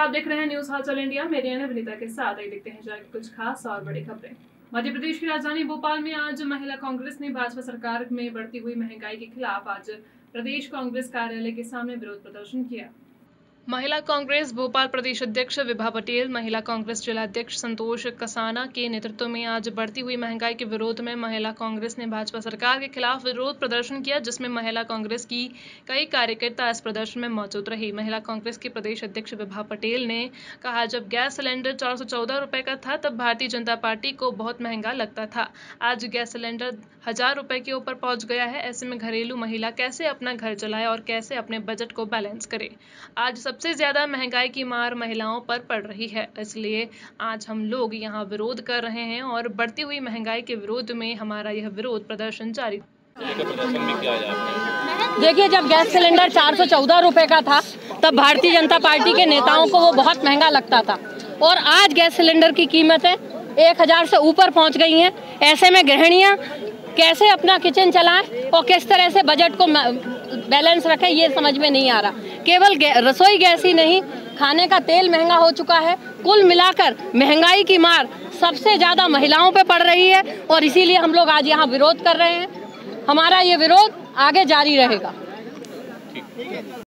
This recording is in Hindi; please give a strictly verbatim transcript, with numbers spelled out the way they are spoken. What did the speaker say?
आप देख रहे हैं न्यूज हालचाल इंडिया। मेरे यानी विनीता के साथ एक देखते हैं जाके कुछ खास और बड़ी खबरें। मध्य प्रदेश की राजधानी भोपाल में आज महिला कांग्रेस ने भाजपा सरकार में बढ़ती हुई महंगाई के खिलाफ आज प्रदेश कांग्रेस कार्यालय के सामने विरोध प्रदर्शन किया। महिला कांग्रेस भोपाल प्रदेश अध्यक्ष विभा पटेल, महिला कांग्रेस जिला अध्यक्ष संतोष कसाना के नेतृत्व में आज बढ़ती हुई महंगाई के विरोध में महिला कांग्रेस ने भाजपा सरकार के खिलाफ विरोध प्रदर्शन किया, जिसमें महिला कांग्रेस की कई कार्यकर्ता इस प्रदर्शन में मौजूद रही। महिला कांग्रेस के प्रदेश अध्यक्ष विभा पटेल ने कहा, जब गैस सिलेंडर चार सौ चौदह रुपए का था तब भारतीय जनता पार्टी को बहुत महंगा लगता था। आज गैस सिलेंडर हजार रुपए के ऊपर पहुंच गया है। ऐसे में घरेलू महिला कैसे अपना घर चलाए और कैसे अपने बजट को बैलेंस करे। आज सबसे ज्यादा महंगाई की मार महिलाओं पर पड़ रही है, इसलिए आज हम लोग यहाँ विरोध कर रहे हैं और बढ़ती हुई महंगाई के विरोध में हमारा यह विरोध प्रदर्शन जारी। देखिए, जब गैस सिलेंडर चार सौ चौदह रुपए का था तब भारतीय जनता पार्टी के नेताओं को वो बहुत महंगा लगता था और आज गैस सिलेंडर की कीमतें एक हजार से ऊपर पहुंच गई हैं। ऐसे में गृहिणियां कैसे अपना किचन चलाएं और किस तरह से बजट को बैलेंस रखें, ये समझ में नहीं आ रहा। केवल रसोई गैस ही नहीं, खाने का तेल महंगा हो चुका है। कुल मिलाकर महंगाई की मार सबसे ज़्यादा महिलाओं पे पड़ रही है और इसीलिए हम लोग आज यहाँ विरोध कर रहे हैं। हमारा ये विरोध आगे जारी रहेगा।